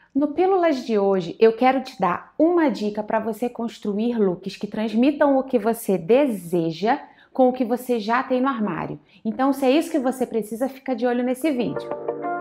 No Pílulas de hoje, eu quero te dar uma dica para você construir looks que transmitam o que você deseja com o que você já tem no armário. Então, se é isso que você precisa, fica de olho nesse vídeo.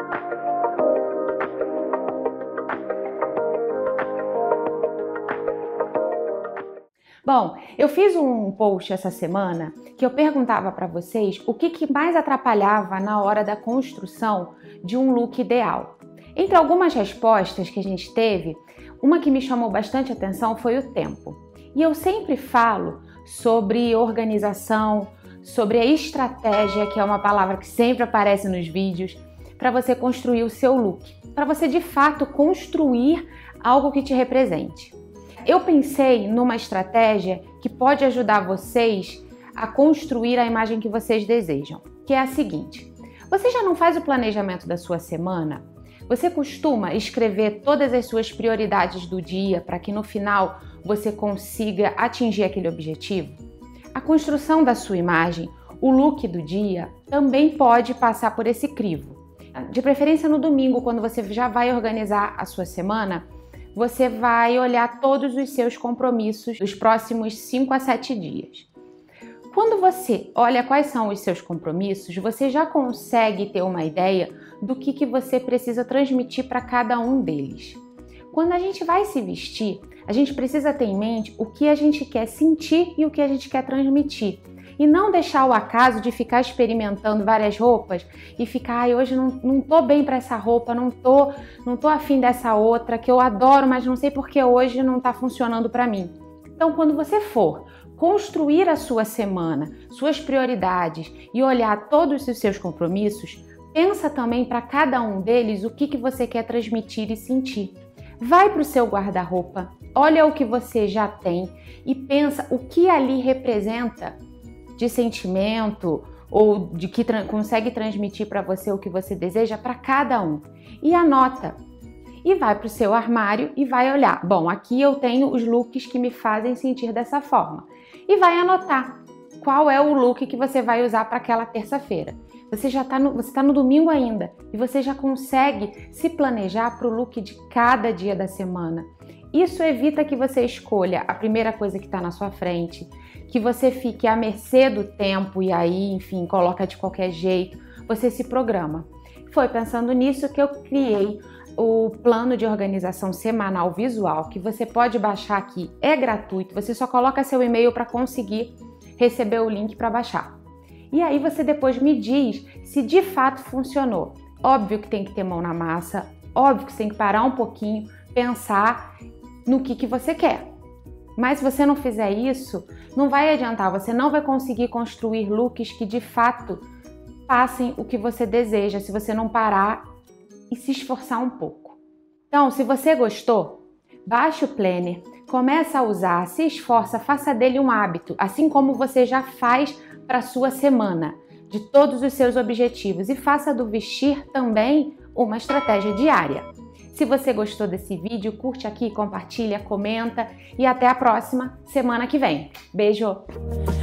Bom, eu fiz um post essa semana que eu perguntava para vocês o que mais atrapalhava na hora da construção de um look ideal. Entre algumas respostas que a gente teve, uma que me chamou bastante atenção foi o tempo. E eu sempre falo sobre organização, sobre a estratégia, que é uma palavra que sempre aparece nos vídeos, para você construir o seu look, para você de fato construir algo que te represente. Eu pensei numa estratégia que pode ajudar vocês a construir a imagem que vocês desejam, que é a seguinte: você já não faz o planejamento da sua semana? Você costuma escrever todas as suas prioridades do dia para que no final você consiga atingir aquele objetivo? A construção da sua imagem, o look do dia, também pode passar por esse crivo. De preferência no domingo, quando você já vai organizar a sua semana, você vai olhar todos os seus compromissos dos próximos 5 a 7 dias. Quando você olha quais são os seus compromissos, você já consegue ter uma ideia do que você precisa transmitir para cada um deles. Quando a gente vai se vestir, a gente precisa ter em mente o que a gente quer sentir e o que a gente quer transmitir. E não deixar o acaso de ficar experimentando várias roupas e ficar, hoje não tô bem para essa roupa, não tô afim dessa outra, que eu adoro, mas não sei porque hoje não tá funcionando para mim. Então, quando você for construir a sua semana, suas prioridades e olhar todos os seus compromissos, pensa também para cada um deles o que você quer transmitir e sentir. Vai para o seu guarda-roupa, olha o que você já tem e pensa o que ali representa de sentimento ou de que consegue transmitir para você o que você deseja para cada um. E anota. E vai para o seu armário e vai olhar. Bom, aqui eu tenho os looks que me fazem sentir dessa forma. E vai anotar qual é o look que você vai usar para aquela terça-feira. Você tá no domingo ainda e você já consegue se planejar para o look de cada dia da semana. Isso evita que você escolha a primeira coisa que está na sua frente, que você fique à mercê do tempo e aí, enfim, coloca de qualquer jeito. Você se programa. Foi pensando nisso que eu criei o plano de organização semanal visual, que você pode baixar aqui, é gratuito, você só coloca seu e-mail para conseguir receber o link para baixar. E aí você depois me diz se de fato funcionou. Óbvio que tem que ter mão na massa, óbvio que você tem que parar um pouquinho, pensar no que você quer. Mas se você não fizer isso, não vai adiantar, você não vai conseguir construir looks que de fato passem o que você deseja, se você não parar e se esforçar um pouco. Então, se você gostou, baixe o Planner, começa a usar, se esforça, faça dele um hábito, assim como você já faz para a sua semana, de todos os seus objetivos, e faça do vestir também uma estratégia diária. Se você gostou desse vídeo, curte aqui, compartilha, comenta e até a próxima semana que vem. Beijo!